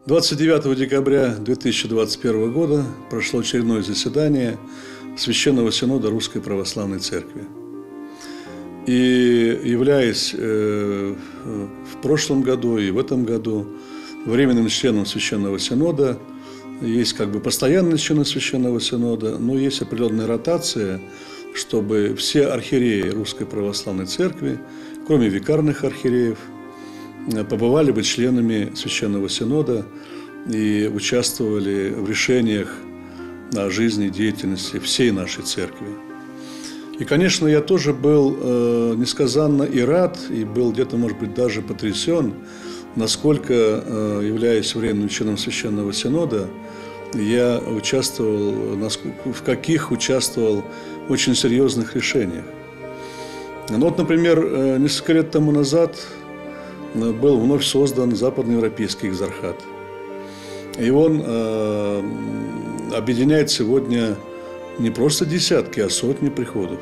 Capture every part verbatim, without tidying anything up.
двадцать девятого декабря две тысячи двадцать первого года прошло очередное заседание Священного Синода Русской Православной Церкви. И являясь э, в прошлом году и в этом году временным членом Священного Синода, есть как бы постоянные члены Священного Синода, но есть определенная ротация, чтобы все архиереи Русской Православной Церкви, кроме викарных архиереев, побывали бы членами Священного Синода и участвовали в решениях о жизни и деятельности всей нашей Церкви. И, конечно, я тоже был э, несказанно и рад, и был где-то, может быть, даже потрясен, насколько, э, являясь временным членом Священного Синода, я участвовал, в каких участвовал в очень серьезных решениях. Ну вот, например, несколько лет тому назад был вновь создан Западноевропейский экзархат. И он э, объединяет сегодня не просто десятки, а сотни приходов.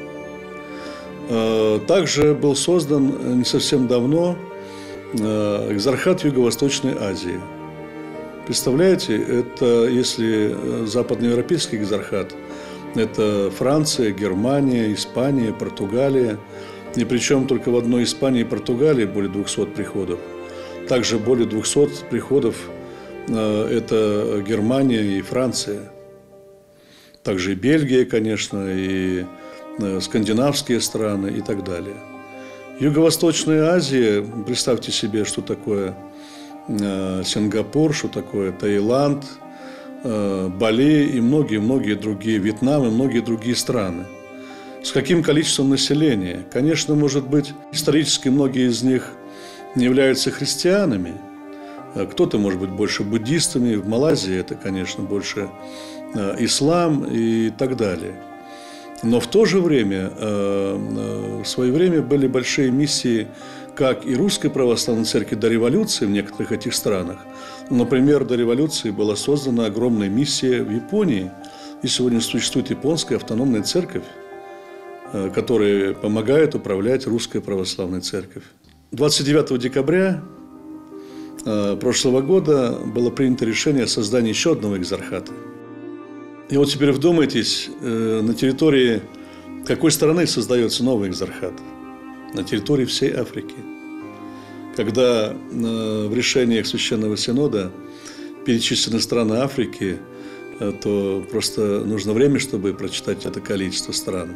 Э, также был создан не совсем давно э, экзархат Юго-Восточной Азии. Представляете, это если Западноевропейский экзархат, это Франция, Германия, Испания, Португалия. И причем только в одной Испании и Португалии более двухсот приходов. Также более двухсот приходов – это Германия и Франция. Также и Бельгия, конечно, и скандинавские страны и так далее. Юго-Восточная Азия, представьте себе, что такое Сингапур, что такое Таиланд, Бали и многие-многие другие, Вьетнам и многие другие страны. С каким количеством населения? Конечно, может быть, исторически многие из них не являются христианами. Кто-то, может быть, больше буддистами. В Малайзии это, конечно, больше ислам и так далее. Но в то же время, в свое время были большие миссии, как и Русской Православной Церкви до революции в некоторых этих странах. Например, до революции была создана огромная миссия в Японии. И сегодня существует японская автономная церковь, которые помогают управлять Русской Православной Церковью. двадцать девятого декабря прошлого года было принято решение о создании еще одного экзархата. И вот теперь вдумайтесь, на территории какой страны создается новый экзархат? На территории всей Африки. Когда в решениях Священного Синода перечислены страны Африки, то просто нужно время, чтобы прочитать это количество стран.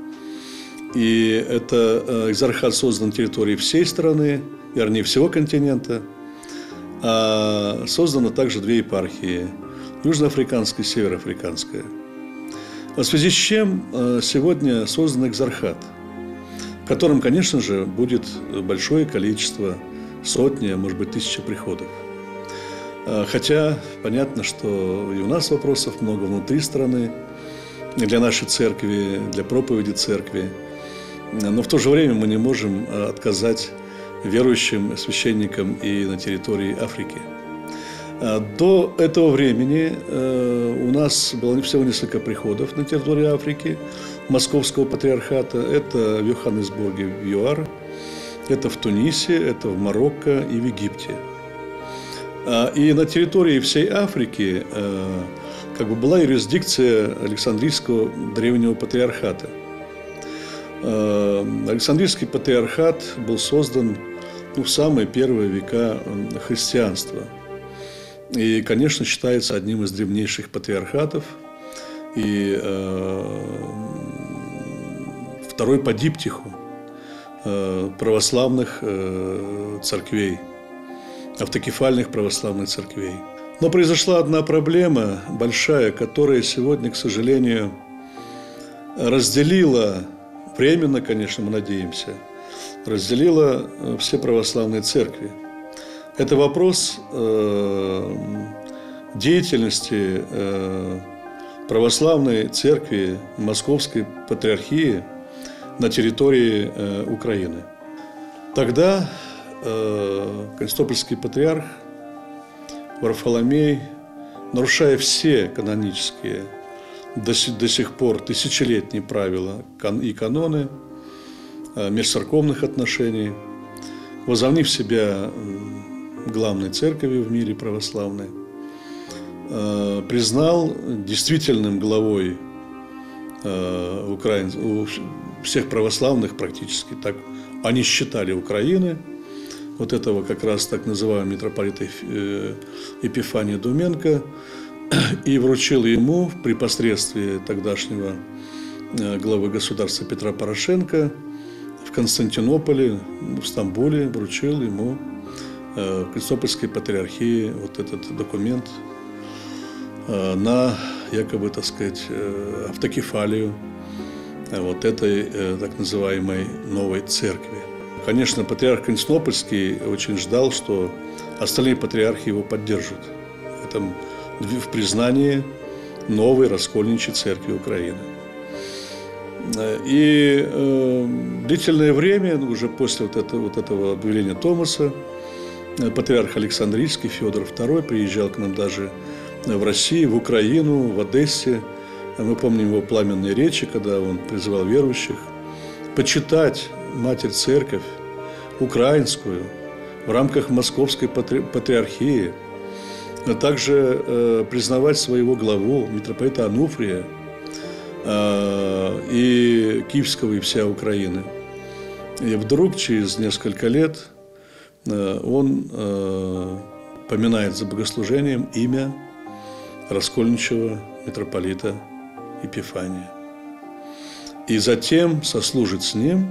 И это экзархат создан на территории всей страны, вернее, всего континента. А создано также две епархии – южноафриканская и североафриканская. В связи с чем сегодня создан экзархат, в котором, конечно же, будет большое количество, сотни, а может быть, тысячи приходов. Хотя понятно, что и у нас вопросов много внутри страны, для нашей церкви, для проповеди церкви. Но в то же время мы не можем отказать верующим священникам и на территории Африки. До этого времени у нас было всего несколько приходов на территории Африки, Московского патриархата. Это в Йоханнесбурге, в ЮАР, это в Тунисе, это в Марокко и в Египте. И на территории всей Африки как бы была юрисдикция Александрийского древнего патриархата. Александрийский патриархат был создан ну, в самые первые века христианства. И, конечно, считается одним из древнейших патриархатов и э, второй по диптиху э, православных э, церквей, автокефальных православных церквей. Но произошла одна проблема большая, которая сегодня, к сожалению, разделила, временно, конечно, мы надеемся, разделила все православные церкви. Это вопрос э, деятельности э, православной церкви Московской патриархии на территории э, Украины. Тогда э, Константинопольский патриарх Варфоломей, нарушая все канонические до, до сих пор тысячелетние правила и каноны э, межцерковных отношений, возомнив себя главной церковью в мире православной, признал действительным главой Украин, у всех православных практически, так они считали, Украины, вот этого как раз так называемого митрополита Епифания Думенко, и вручил ему при посредстве тогдашнего главы государства Петра Порошенко в Константинополе, в Стамбуле, вручил ему в Константинопольской патриархии вот этот документ на, якобы, так сказать, автокефалию вот этой так называемой новой церкви. Конечно, патриарх Константинопольский очень ждал, что остальные патриархи его поддержат в этом, в признании новой раскольничьей церкви Украины. И э, длительное время, уже после вот этого, вот этого объявления Томаса, патриарх Александрийский Федор второй приезжал к нам даже в Россию, в Украину, в Одессе. Мы помним его пламенные речи, когда он призывал верующих почитать Матерь Церковь украинскую в рамках Московской патриархии, а также э, признавать своего главу, митрополита Ануфрия, э, и Киевского, и вся Украины. И вдруг через несколько лет э, он э, поминает за богослужением имя раскольничего митрополита Епифания. И затем сослужит с ним,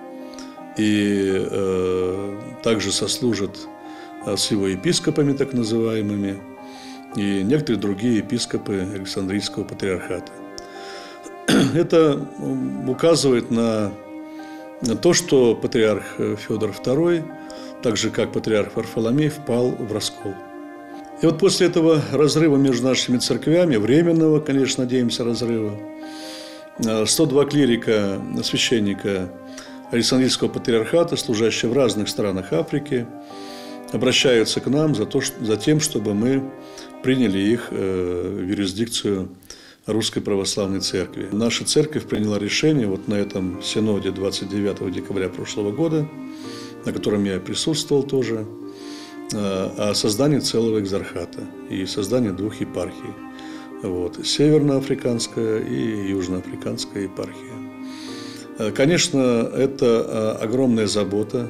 и э, также сослужит с его епископами, так называемыми, и некоторые другие епископы Александрийского патриархата. Это указывает на, на то, что патриарх Федор второй, так же как патриарх Варфоломей, впал в раскол. И вот после этого разрыва между нашими церквями, временного, конечно, надеемся, разрыва, сто два клирика, священника Александрийского патриархата, служащие в разных странах Африки, обращаются к нам за, то, за тем, чтобы мы приняли их в юрисдикцию Русской Православной Церкви. Наша церковь приняла решение вот на этом синоде двадцать девятого декабря прошлого года, на котором я присутствовал тоже, о создании целого экзархата и создании двух епархий. Вот, северноафриканская и южноафриканская епархия. Конечно, это огромная забота,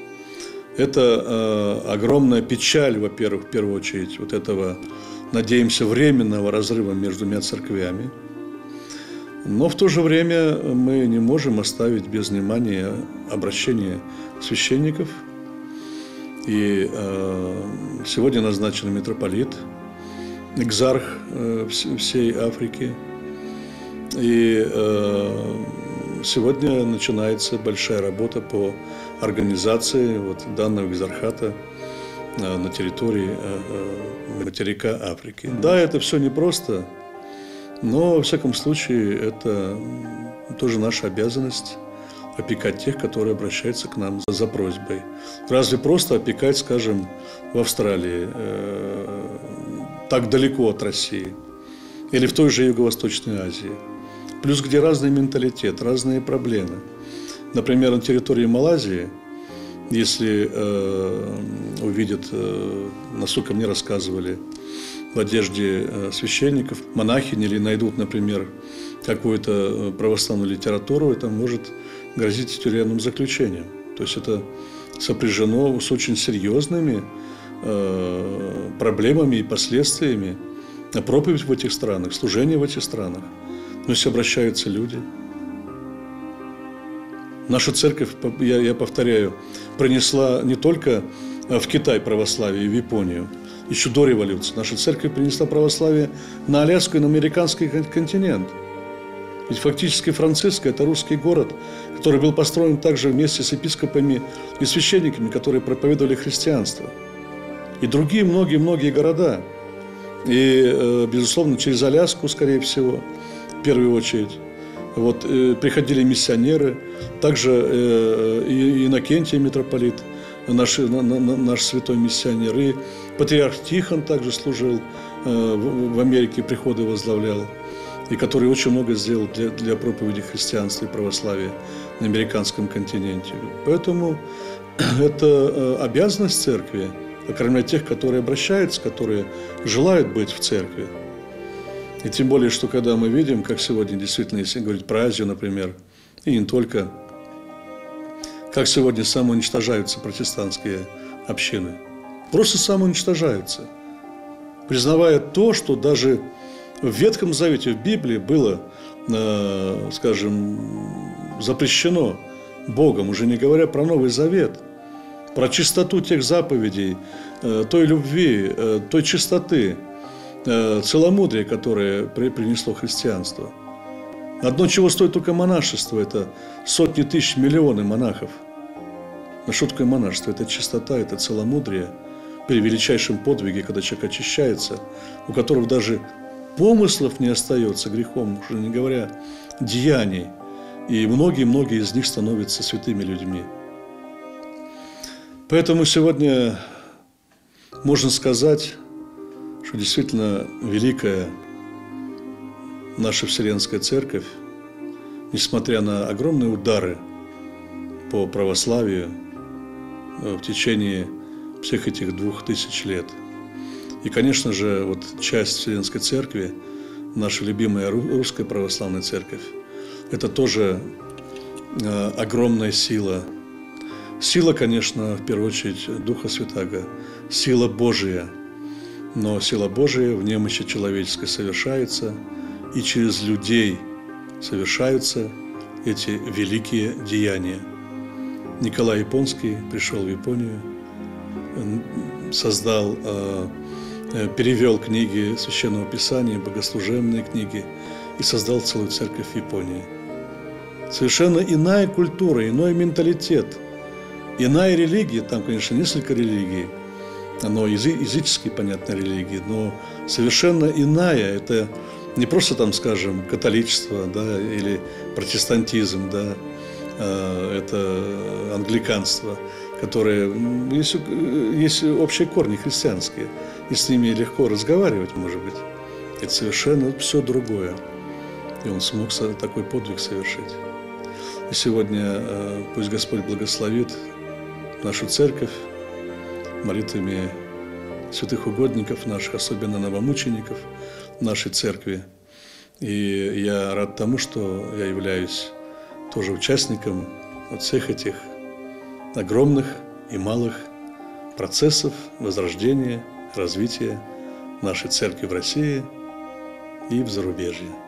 это огромная печаль, во-первых, в первую очередь, вот этого, надеемся, временного разрыва между двумя церквями. Но в то же время мы не можем оставить без внимания обращение священников. И э, сегодня назначен митрополит, экзарх э, всей Африки. И э, сегодня начинается большая работа по организации вот данного экзархата э, на территории э, материка Африки. Да, это все непросто, но, во всяком случае, это тоже наша обязанность опекать тех, которые обращаются к нам за просьбой. Разве просто опекать, скажем, в Австралии, э, так далеко от России, или в той же Юго-Восточной Азии? Плюс где разный менталитет, разные проблемы. Например, на территории Малайзии, если э, увидят, э, насколько мне рассказывали, в одежде э, священников, монахинь, или найдут, например, какую-то православную литературу, это может грозить тюремным заключением. То есть это сопряжено с очень серьезными э, проблемами и последствиями. Проповедь в этих странах, служение в этих странах. Но если обращаются люди. Наша церковь, я, я повторяю, принесла не только в Китай православие и в Японию, еще до революции. Наша церковь принесла православие на Аляску и на американский континент. Ведь фактически Франциско – это русский город, который был построен также вместе с епископами и священниками, которые проповедовали христианство. И другие многие-многие города. И, безусловно, через Аляску, скорее всего, в первую очередь, вот, приходили миссионеры, также и Иннокентий митрополит, наш, наш святой миссионер, и патриарх Тихон также служил в Америке, приходы возглавлял, и который очень много сделал для, для проповеди христианства и православия на американском континенте. Поэтому это обязанность церкви окормлять тех, которые обращаются, которые желают быть в церкви. И тем более, что когда мы видим, как сегодня действительно, если говорить про Азию, например, и не только, как сегодня самоуничтожаются протестантские общины. Просто самоуничтожаются, признавая то, что даже в Ветхом Завете, в Библии было, э, скажем, запрещено Богом, уже не говоря про Новый Завет, про чистоту тех заповедей, э, той любви, э, той чистоты, э, целомудрия, которое при, принесло христианство. Одно, чего стоит только монашество, это сотни тысяч, миллионы монахов. Но что такое монашество? Это чистота, это целомудрие при величайшем подвиге, когда человек очищается, у которого даже помыслов не остается грехом, уже не говоря деяний. И многие-многие из них становятся святыми людьми. Поэтому сегодня можно сказать, что действительно великая наша Вселенская Церковь, несмотря на огромные удары по православию в течение всех этих двух тысяч лет. И, конечно же, вот часть Вселенской Церкви, наша любимая Русская Православная Церковь, это тоже э, огромная сила. Сила, конечно, в первую очередь Духа Святаго, сила Божия. Но сила Божия в немощи человеческой совершается, и через людей совершаются эти великие деяния. Николай Японский пришел в Японию, создал, перевел книги Священного Писания, богослужебные книги и создал целую церковь в Японии. Совершенно иная культура, иной менталитет, иная религия, там, конечно, несколько религий, но языческие, понятно, религии, но совершенно иная, это не просто там, скажем, католичество, да, или протестантизм, да, это англиканство, которые, есть, есть общие корни христианские, и с ними легко разговаривать, может быть. Это совершенно все другое. И он смог такой подвиг совершить. И сегодня пусть Господь благословит нашу церковь молитвами святых угодников наших, особенно новомучеников нашей церкви. И я рад тому, что я являюсь тоже участником вот всех этих огромных и малых процессов возрождения, развития нашей церкви в России и в зарубежье.